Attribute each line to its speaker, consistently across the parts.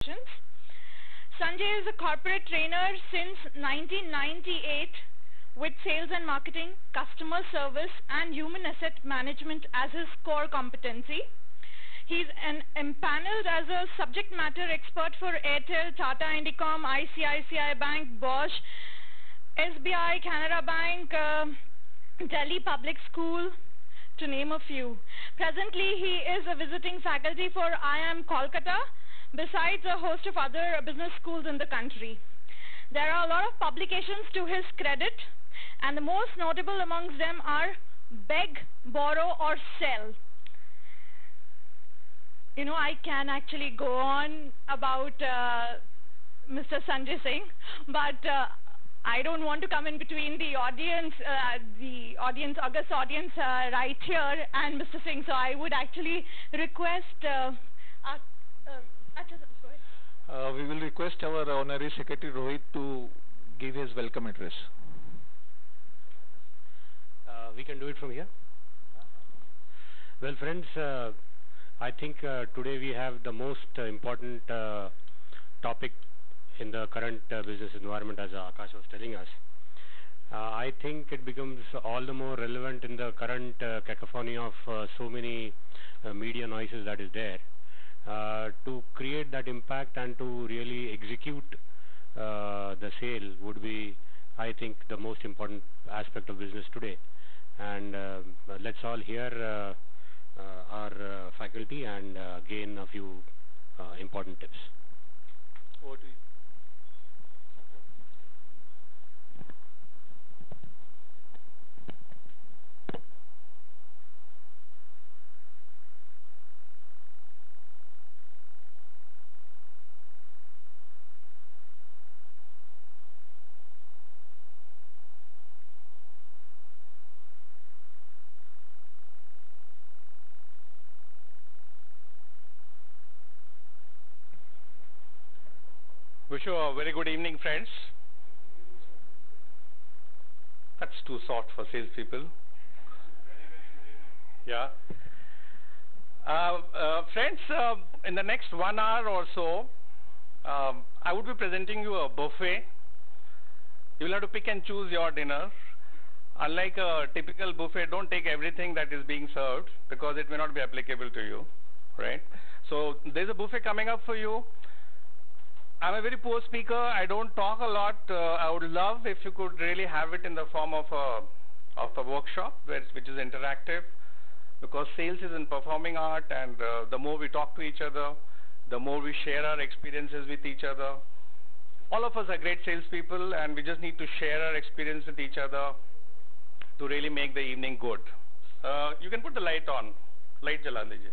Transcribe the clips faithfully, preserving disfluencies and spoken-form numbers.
Speaker 1: questions. Sanjay is a corporate trainer since nineteen ninety-eight with sales and marketing, customer service, and human asset management as his core competency. He's an empaneled as a subject matter expert for Airtel, Tata Indicom, I C I C I Bank, Bosch, S B I, Canara Bank, uh, Delhi Public School, to name a few. Presently, he is a visiting faculty for I I M Kolkata, besides a host of other business schools in the country. There are a lot of publications to his credit, and the most notable amongst them are Beg, Borrow, or Sell. You know, I can actually go on about uh, Mister Sanjay Singh, but uh, I don't want to come in between the audience, uh, the audience, august audience uh, right here and Mister Singh, so I would actually request uh, uh, uh,
Speaker 2: uh, we will request our Honorary Secretary Rohit to give his welcome address.
Speaker 3: Uh, we can do it from here. Well, friends, uh, I think uh, today we have the most uh, important uh, topic in the current uh, business environment, as uh, Akash was telling us. Uh, I think it becomes all the more relevant in the current uh, cacophony of uh, so many uh, media noises that is there. Uh, to create that impact and to really execute uh, the sale would be, I think, the most important aspect of business today. And uh, let's all hear uh, uh, our uh, faculty and uh, gain a few uh, important tips.
Speaker 2: Over to you.
Speaker 4: Wish you a very good evening, friends. That's too soft for salespeople. Yeah. Uh, uh, friends, uh, in the next one hour or so, um, I would be presenting you a buffet. You will have to pick and choose your dinner. Unlike a typical buffet, don't take everything that is being served because it may not be applicable to you, right? So there's a buffet coming up for you. I'm a very poor speaker. I don't talk a lot. Uh, I would love if you could really have it in the form of a, of a workshop where, which is interactive, because sales is in performing art, and uh, the more we talk to each other, the more we share our experiences with each other. All of us are great salespeople, and we just need to share our experience with each other to really make the evening good. Uh, you can put the light on. Light jala lijiye.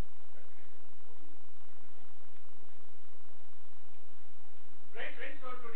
Speaker 4: Right, right, so today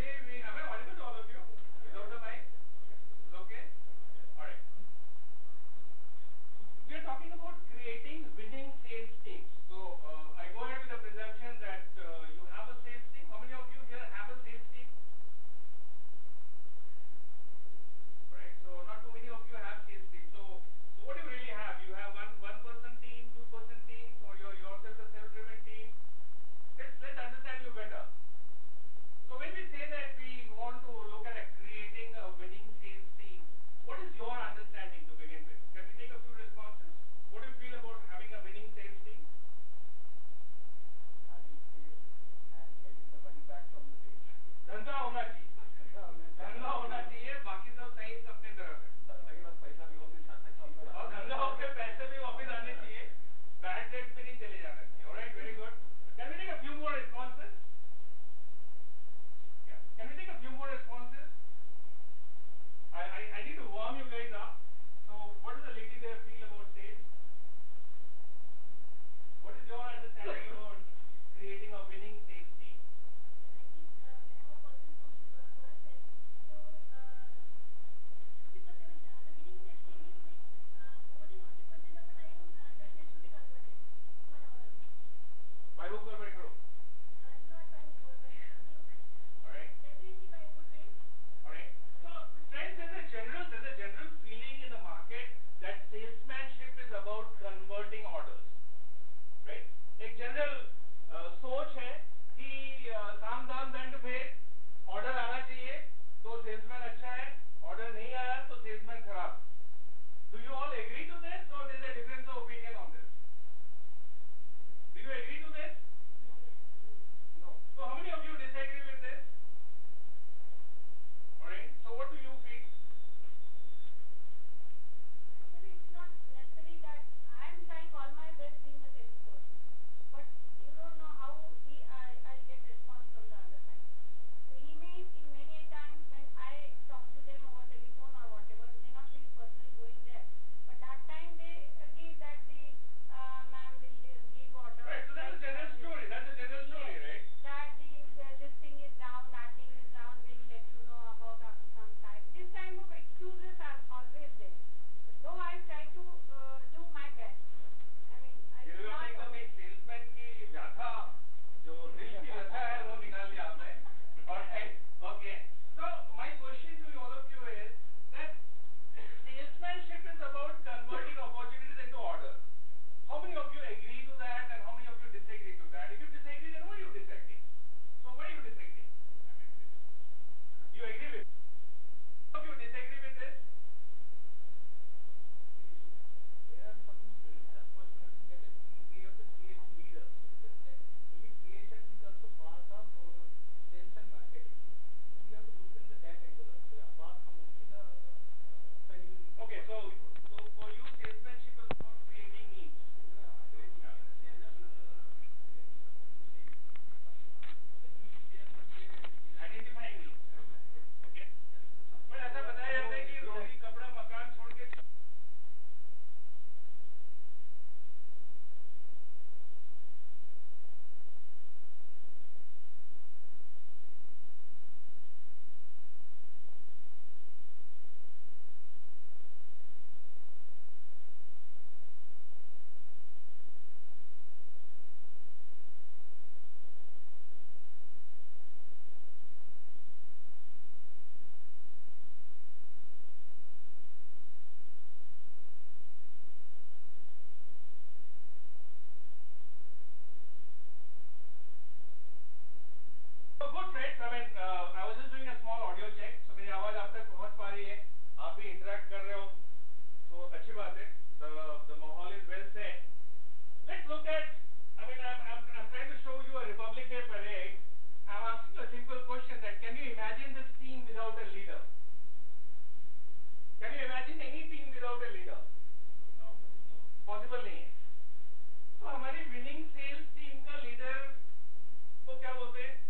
Speaker 4: बात है. The the mahal is well set. Let's look at. I mean, I'm I'm I'm trying to show you a Republic Day parade. I'm asking a simple question that can you imagine this team without a leader? Can you imagine any team without a leader? No. Possible नहीं है. तो हमारी winning sales team का leader को क्या बोलते हैं?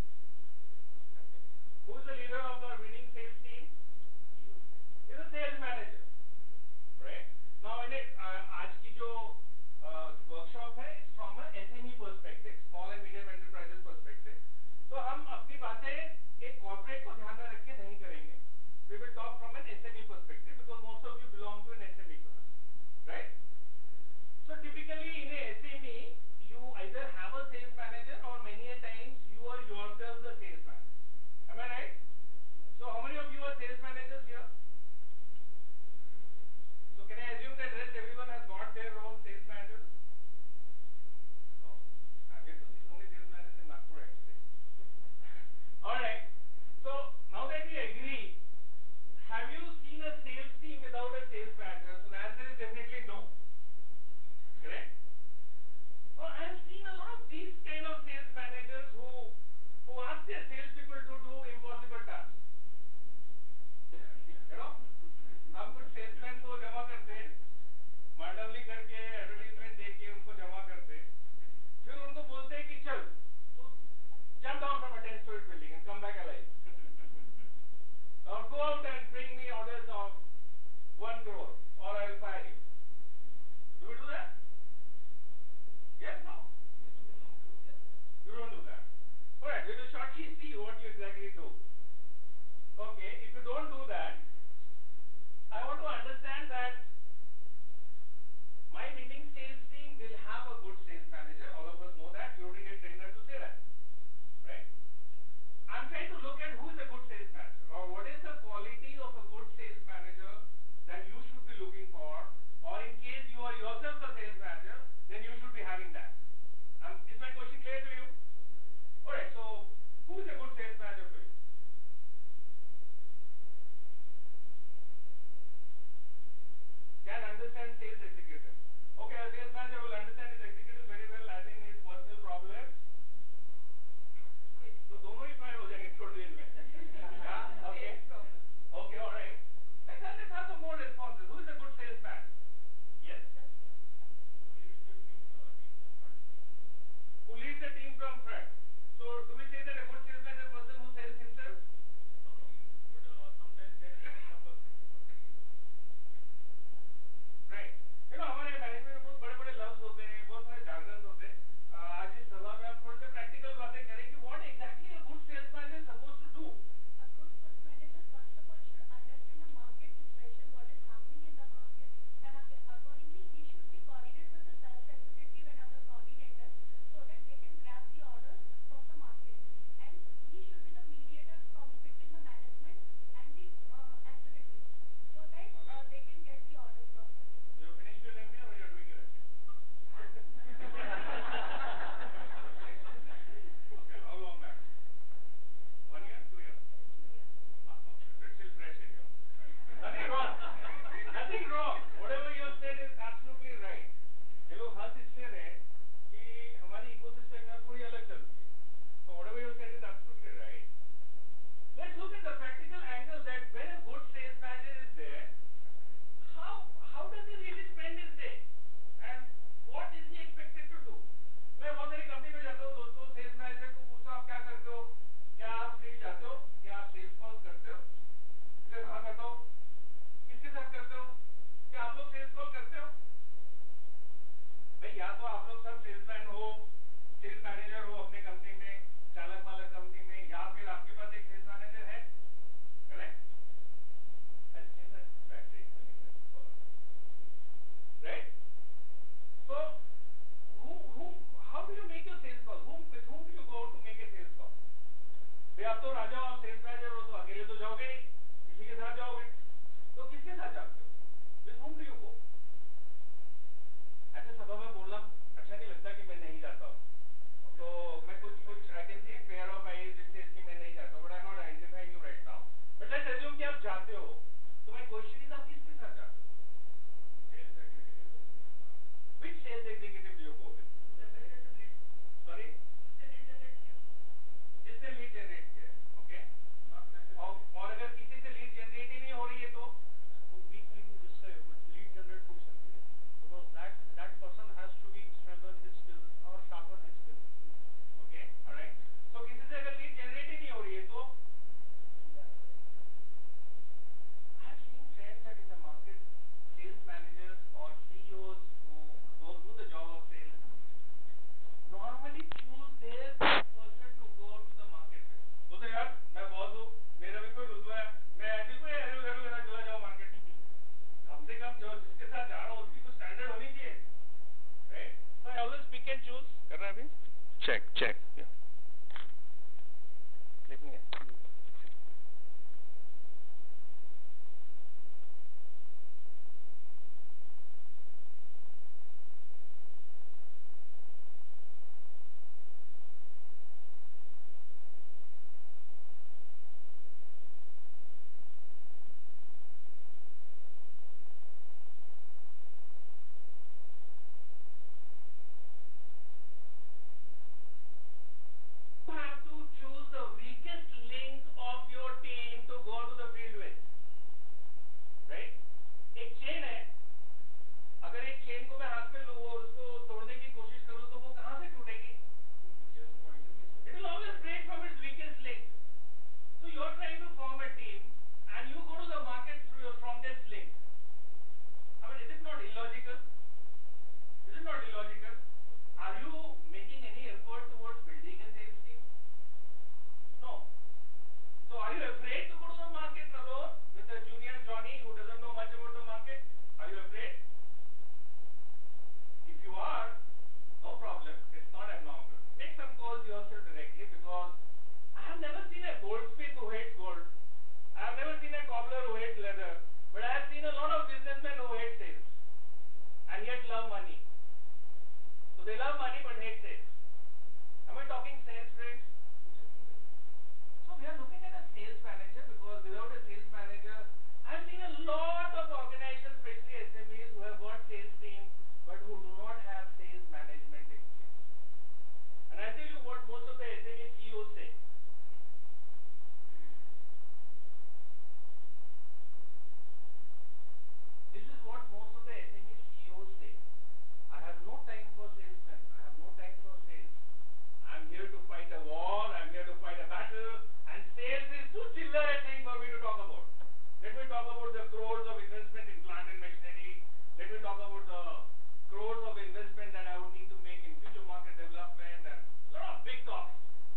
Speaker 4: Who is the leader of our winning sales team? Is a sales manager, right? Now in it, uh, आज की जो uh, workshop है, it's from a S M E perspective, small and medium enterprises perspective. तो हम अपनी बातें एक corporate को ध्यान में रख के नहीं करेंगे. We will talk from an S M E perspective because most of you belong to an S M E class, right? So typically in a S M E, you either have a sales manager or many a times you are yourself the sales manager. Am I right? So how many of you are sales managers here? So can I assume that rest everyone has got their own sales managers? No. I'm yet to see so many sales managers in Nagpur actually. Alright. So now that we agree, have you seen a sales team without a sales manager? So the answer is definitely no. Correct? Well, I have seen a lot of these kind of sales managers who who ask their salespeople to do impossible tasks. You know? हम कुछ salesmen को जमा करते हैं, मांडवली करके advertisement देके उनको जमा करते हैं, फिर उनको बोलते हैं कि चल तू jump down from a ten story building and come back alive. Or go out and bring me orders of one crore or I'll fire you. Do we do that? Yes, no? You don't do that. Alright, we will shortly see what you exactly do. Okay, if you don't do that, I want to understand that my winning sales team will have a good sales manager. All of us know that. You don't need a trainer to say that. Right? I'm trying to look at who is a good sales manager or what is the quality of a good sales manager that you should be looking for, or in case you are yourself a sales manager, then you should be having that. Um, is my question clear to you? Alright, so who is a good sales manager for you? Can understand sales executive. Okay, a sales manager will understand his executive very well, as in Check. Yeah. Clipping it. You have to choose the weakest link of your team to go to the field with, right? एक chain है, अगर एक chain को मैं हाथ में लूँ और उसको तोड़ने की कोशिश करूँ तो वो कहाँ से टूटेगी? It will always break from its weakest link. So you are trying to form a team and you go to the market through your strongest link. I mean, is it not illogical? Is it not illogical? Are you making any effort towards building a sales team? No. So are you afraid to go to the market alone with a junior Johnny who doesn't know much about the market? Are you afraid? If you are, no problem. It's not abnormal. Make some calls yourself directly, because I have never seen a goldsmith who hates gold. I have never seen a cobbler who hates leather. But I have seen a lot of businessmen who hate sales and yet love money. So they love money but hate sales. Am I talking sense, friends? So we are looking at a sales manager, because without a sales manager, I've seen a lot of organizations, especially S M Es, who have got sales team but who do not have sales management in place. And I tell you what most of the S M E C E Os say. This is what most of the S M E C E Os say. I have no time for salesmen. I have no time for sales. I'm here to fight a war. I'm here to fight a battle. And sales is too chiller a thing for me to talk about. Let me talk about the crores of investment in plant and machinery. Let me talk about the crores of investment that I would need to make in future market development and a lot of big talks.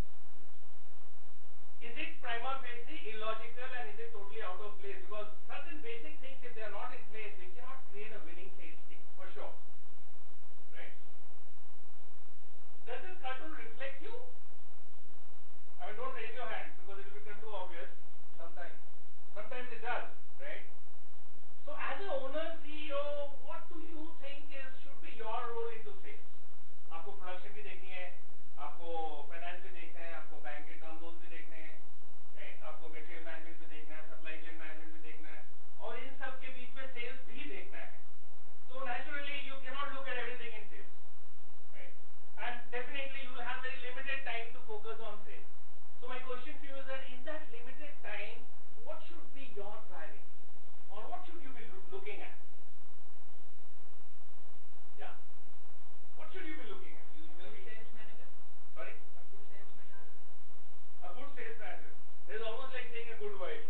Speaker 4: Is it prima facie illogical and is it totally out of place? Because certain basic things, if they are not in place, we cannot create a winning sales team, for sure. Right? Does this cartoon reflect you? I mean, don't raise your hand because it will become too obvious sometimes. Sometimes it does, right? So as an owner, C E O, what do you think is should be your role into sales? आपको production भी देखनी है, आपको finance भी देखना है, आपको bank के term loans भी देखने हैं, right? आपको material management भी देखना है, supply chain management भी देखना है, और इन सब के बीच में sales भी देखना है. So naturally, you cannot look at everything in sales, right? And definitely, you will have very limited time to focus on sales. So my question to you is that in that limited time, what should be your priority? Or what should you be loo- looking at? Yeah? What should you be looking at? Usually sales manager. Sorry? A good sales manager. A good sales manager. It is almost like saying a good wife.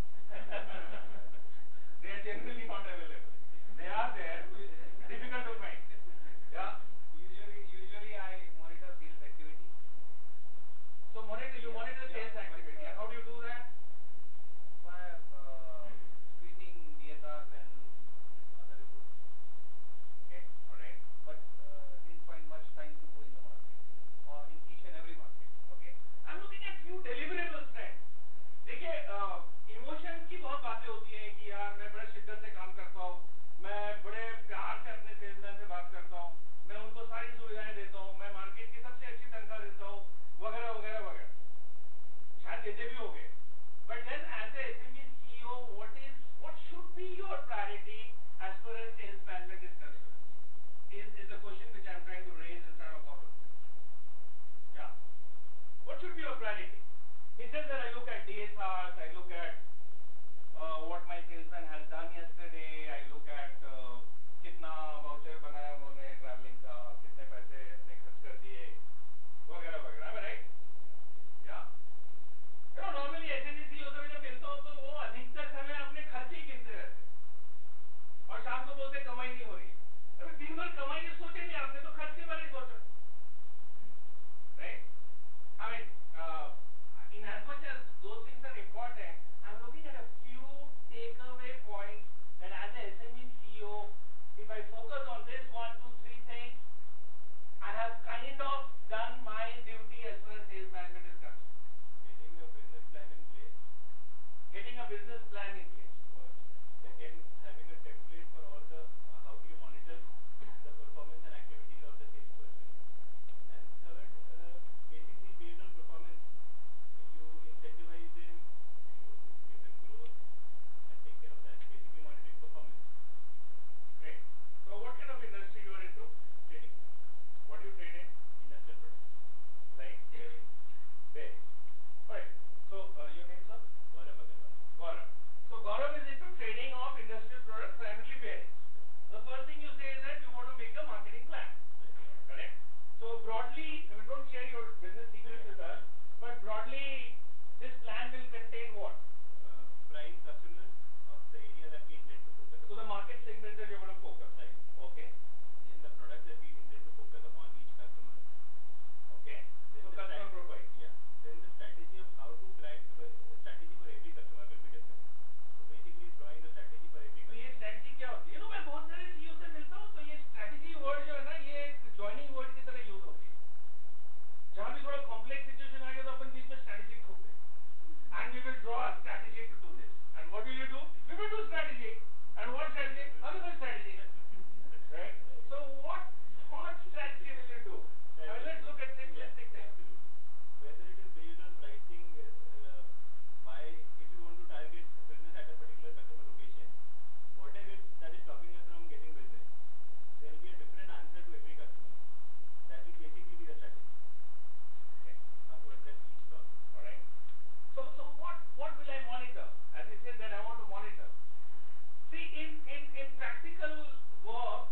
Speaker 4: They are generally not available. They are there. Difficult to find. Yeah?
Speaker 5: Usually, usually I monitor sales activity.
Speaker 4: So monitor, you
Speaker 5: Yeah,
Speaker 4: monitor
Speaker 5: yeah,
Speaker 4: sales
Speaker 5: but,
Speaker 4: activity.
Speaker 5: uh,
Speaker 4: And how do you do that?
Speaker 5: By uh, screening D S Rs and other reports.
Speaker 4: Okay, alright.
Speaker 5: But uh, didn't find much time to go in the market or in each and every market. Okay.
Speaker 4: I'm looking at few deliverables, friends. देखिए, emotions की बहुत बातें होती हैं कि यार मैं बड़े शिद्दत से काम करता हूँ, मैं बड़े प्यार से अपने सेल्समैन से बात करता हूँ, मैं उनको सारी सुविधाएं देता हूँ, मैं मार्केट की सबसे अच्छी तनख्वाह देता हूँ, वगैरह वगैरह वगैरह. शायद देते भी होंगे. But then as a S M E C E O, what is what should be your priority as far as sales management is concerned? Is, is the question which I'm trying to raise in front of all of you. Yeah. What should be your priority? It's just that I look at D S Rs, I look at uh, what my salesman has done yesterday, I look at uh, कितना voucher बनाया उन्होंने traveling का, कितने पैसे ने खर्च कर दिए, वगैरह वगैरह. Am I right? Yeah. You know, normally S M E C E O से जब मिलता हूँ तो वो अधिकतर समय अपने खर्चे ही गिनते रहते हैं और शाम को बोलते कमाई नहीं हो रही. अबे दिन भर कमाई ये सोचे नहीं आपने, तो खर्च के बारे में सोचो. Right? I mean, uh, in as much as those things are important, I'm looking at a few takeaway points that as a S M E C E O, if I focus on this one, two, three things, I
Speaker 5: have kind of done my duty as far as sales management is concerned.
Speaker 6: Getting a business plan in place.
Speaker 5: Getting a business plan in place.
Speaker 6: First. Second, having a template for all the uh, how do you monitor the performance and activities of the salesperson. And third, uh, basically based on performance, you incentivize them, you give them growth, and take care of that. Basically monitoring performance.
Speaker 5: Great. So what kind of industry you are into?
Speaker 6: Trading.
Speaker 5: What do you trade in?
Speaker 6: Industrial products.
Speaker 5: Like?
Speaker 6: Bearing.
Speaker 5: Bearing. Alright. So uh, your name, sir?
Speaker 6: Gaurav Agarwal.
Speaker 5: Gaurav. So Gaurav is into trading of industrial products, primarily bearings. The first thing you say is that you want to make a marketing plan. Correct? So broadly, I mean, don't share your business secrets with us, but broadly, this plan will contain what?
Speaker 6: Uh, prime customers of the area that we intend to focus
Speaker 5: So the
Speaker 6: upon.
Speaker 5: market segment that you're going to focus.
Speaker 6: Right.
Speaker 5: Okay.
Speaker 6: Then the products that we intend to focus upon each customer.
Speaker 5: Okay.
Speaker 6: Then
Speaker 5: So
Speaker 6: the
Speaker 5: customer
Speaker 6: strat-
Speaker 5: profile.
Speaker 6: Yeah. Then the strategy of how to crack, because the strategy for every customer will be different. So basically drawing a strategy for every
Speaker 5: तो ये
Speaker 6: customer.
Speaker 5: Strategy क्या होती है? You know, मैं बहुत सारे CEO से मिलता हूँ तो ये स्ट्रेटजी वर्ड जो है ना ये एक जॉइनिंग वर्ड की तरह यूज होती है. जहाँ भी थोड़ा कॉम्प्लेक्स सिचुएशन आ गया तो अपन बीच में स्ट्रेटजी ठोक दें. And we will draw a strategy to do this. And what will you do? We will do strategy. And what strategy? Another strategy. Right? So what what strategy will you do? I mean, let's look at simplistic things.
Speaker 6: Absolutely. Whether it is based on pricing, uh, why if you want to target business at a particular customer location, whatever that is stopping us from getting business, there will be a different answer to every customer. That will basically be the strategy.
Speaker 5: Okay.
Speaker 6: How to address each problem.
Speaker 5: Alright. So so what what will I monitor? As I said that I want to monitor. See, in, in, in practical work,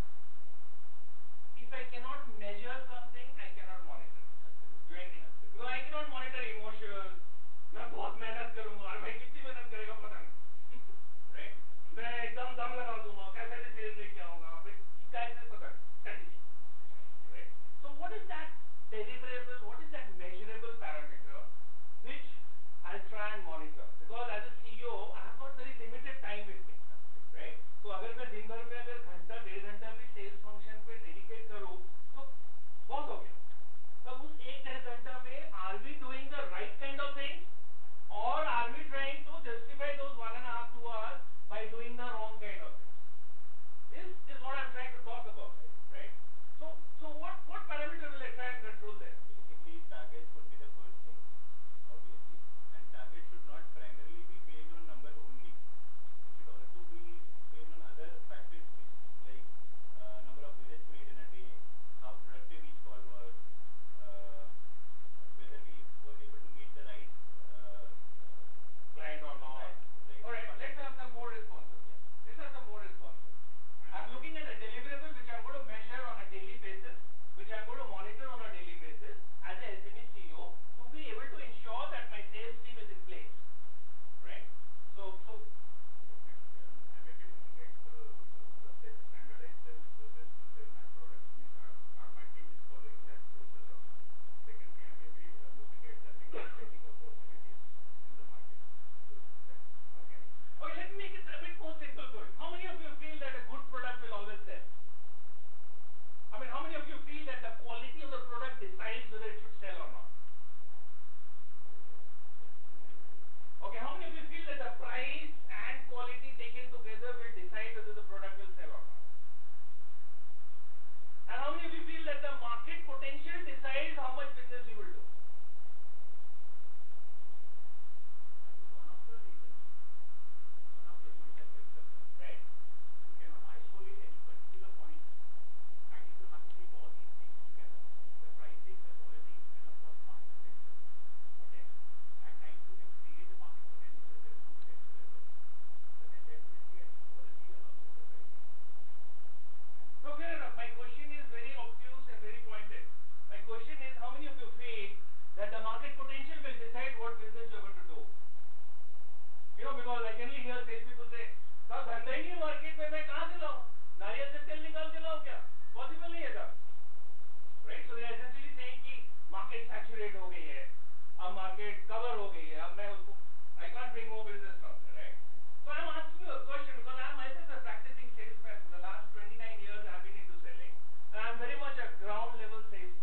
Speaker 5: if I cannot measure something, I cannot monitor. You agree? Because I cannot monitor emotions. मैं बहुत मेहनत करूंगा और भाई कितनी मेहनत करेगा पता नहीं. Right? मैं एकदम दम लगा दूंगा कैसे भी सेल्स लेके आऊंगा भाई कैसे पता strategy. Right? So what is that deliverable, what is that measurable parameter which I'll try and monitor? Because as a C E O, I have got very limited time with me. Right? So अगर मैं दिन भर में अगर घंटा डेढ़ घंटा भी सेल्स फंक्शन पे डेडिकेट करूँ तो बहुत हो गया. तब उस एक डेढ़ घंटा में are we doing the right kind of things or are we trying to justify those one and a half two hours by doing the wrong kind of things? This is what I'm trying to talk about. Right? So so what what parameter will I try and control there?
Speaker 6: Basically, targets would be the first thing, obviously, and targets should not primarily be based on numbers only. It should also be based on other factors which like uh, number of visits made in a day, how productive each call was, uh, whether we was able to meet the right uh,
Speaker 5: Client or not?
Speaker 6: right, right
Speaker 5: Alright, let's have some more responses. Let's have some more responses. I'm looking at a deliverable which I'm going to measure on a daily basis, which I'm going to monitor on a daily basis as a S M E C E O to be able to ensure that my sales team is in place. Right? So, so
Speaker 6: I may be looking at the, the, the standardized sales process to sell my product. Means are, are my team is following that process or not? Secondly, I may be uh, looking at the new trading opportunities in the market. So that organic.
Speaker 5: okay, let me make it a bit more simple for you. How many of you feel that a good product will always sell? I mean, how many of you feel that the quality of the product decides whether it should sell or not? Okay, how many of you feel that the price and quality taken together will decide whether the product will sell or not? And how many of you feel that the market potential decides how much business you will do?
Speaker 6: One of the reasons, one of the reasons that makes the point.
Speaker 5: Right?
Speaker 6: You cannot isolate any particular point. I need to have to take all these things together. The pricing, the quality, and of course market potential. Okay. At times you can create the market potential if there is no potential as well. But then definitely I think quality along with the pricing.
Speaker 5: No, fair enough. My question is very obtuse and very pointed. My question is, how many of you feel that the market potential will decide what business you are going to do? You know, because I generally hear salespeople say, "साहब धंधा ही नहीं market में मैं कहाँ से लाऊं? नारियल से तेल निकाल के लाऊं क्या? Possible नहीं है साहब." Right? So they are essentially saying कि market saturate हो गई है, अब market cover हो गई है, अब मैं उसको I can't bring more business from there, right? So I'm asking you a question because I'm myself a practicing salesman for the last twenty-nine years. I've been into selling, and I'm very much a ground level salesperson.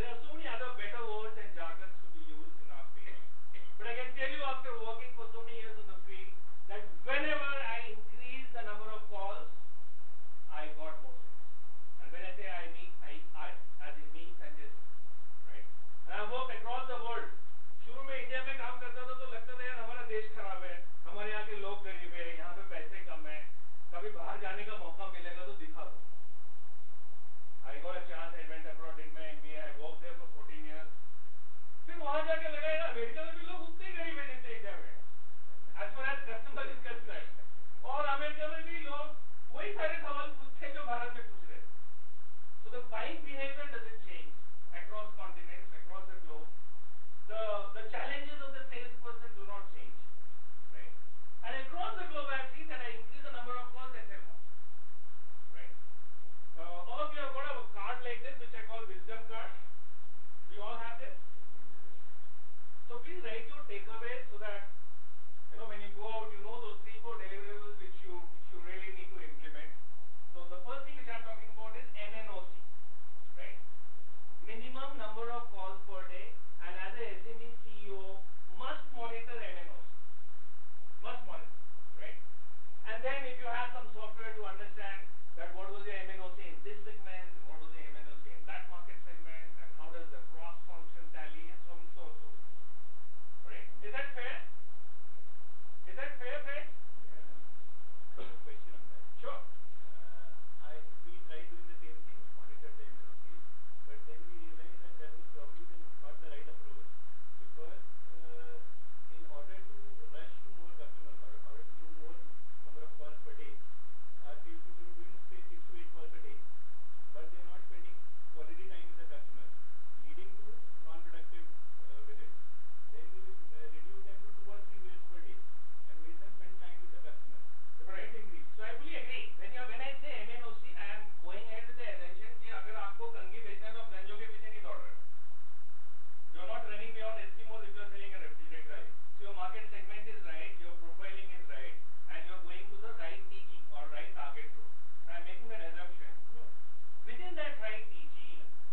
Speaker 5: There are so many other better words and jargons to be used in our field. But I can tell you after working for so many years in the field that whenever I increase the number of calls, I got more sales. And when I say I mean I, I as in me, Sanjay Singh, right? And I worked across the world. शुरू में India में काम करता था तो लगता था यार हमारा देश खराब है, हमारे यहाँ के लोग गरीब है, यहाँ पे पैसे कम है, कभी बाहर जाने का मौका मिलेगा तो दिखा दो. I got a chance, I went abroad, did my M B A, I worked there for fourteen years. फिर वहाँ जाके लगा यार अमेरिका में भी लोग उतने ही गरीब है जितने इंडिया में. As far as customer is concerned. और अमेरिका में भी लोग वही सारे सवाल पूछते हैं जो भारत में पूछ रहे हैं. So the buying behavior doesn't change across continents, across the globe. The the challenges of the salesperson do not change, right? And across the globe, I have seen that I increase the number of calls, I sell more, right? Uh, all of you have got a card like this, which I call wisdom card. Do you all have this? So please write your takeaways so that you know when you go out, you know those three, four deliverables which you which you really need to implement. So the first thing which I am talking about is M N O C, right? Minimum number of calls per day, and as a S M E C E O must monitor M N O C, must monitor, right? And then if you have some software to understand that what was the M N O C in this segment, and what was the M N O C in that market segment, and how does the cross function tally, and so on and so on. Right? Is that fair? Is that fair, Fred?
Speaker 6: I have a question on that.
Speaker 5: Sure.
Speaker 6: Uh, I we tried doing the same thing, monitor the M N O C, but then we realized that that was probably the, not the right approach, because uh, in order to rush to more customers, or in order to do more number of calls per day, our salespeople were doing say six to eight calls a day, but they are not spending quality time with the customer, leading to non-productive uh, visits. Then we uh, reduce them to two or three visits per day and make them spend time with the customer. The
Speaker 5: Right.
Speaker 6: price increase.
Speaker 5: So I fully agree. When you when I say M N O C, I am going ahead with the assumption कि अगर आपको कंघी बेचना है तो आप गंजों के पीछे नहीं दौड़ रहे हो. You are not running beyond Eskimos if you are selling a refrigerator.
Speaker 6: Right.
Speaker 5: So your market segment is right, your profiling is right, and you are going to the right T G or right target group. I am making that assumption.
Speaker 6: No.
Speaker 5: Within that right T G,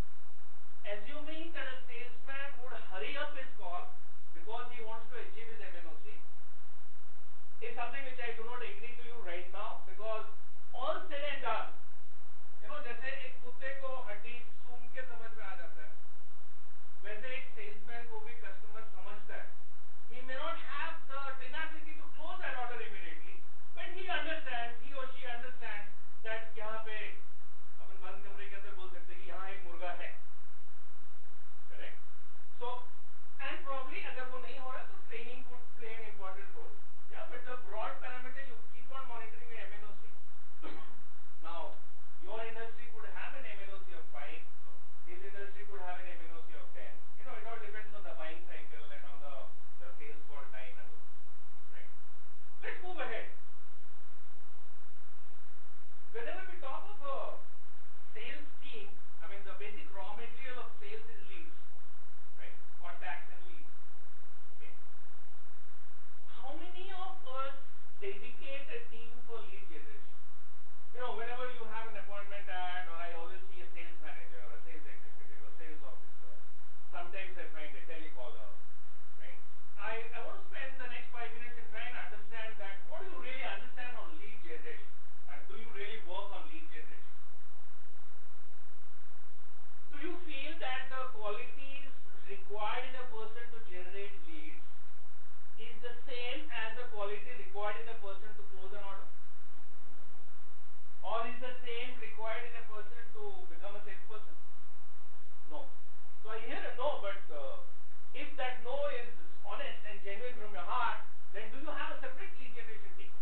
Speaker 5: assuming that a salesman would hurry up his call because he wants to achieve his M N O C, is something which I do not agree to you right now, because all said and done, you know, जैसे एक कुत्ते को हड्डी सूंघ के समझ में आ जाता है, वैसे एक salesman को भी customer समझता है. He may not have the tenacity to close that order immediately, but he understands, he or she understands that यहाँ पे अपन बंद कमरे के अंदर बोल सकते हैं कि यहाँ एक मुर्गा है, correct? So, and probably अगर वो नहीं हो रहा तो training could play an important role. Yeah, but the broad parameter, you keep on monitoring your M N O C. Now, your industry could have an M N O C of five, his industry could have an M N O C of ten. You know, it all depends on the buying cycle and on the, the sales call time and all. Right? Let's move ahead. Whenever we talk of a sales team, I mean the basic raw material of sales is leads, right? Contacts and leads. Okay. How many of us dedicate a team for lead generation? You know, whenever you have an appointment ad, or I always see a sales manager, a sales executive, a sales officer. Sometimes I find a telecaller, right? I, I want to spend the next five minutes in trying to understand that what do you really understand on lead generation? And do you really work on lead generation? Do you feel that the qualities required in a person to generate leads is the same as the quality required in a person to close an order? Or is the same required in a person to become a salesperson? No. So I hear a no, but uh, if that no is honest and genuine from your heart, then do you have a separate lead generation team?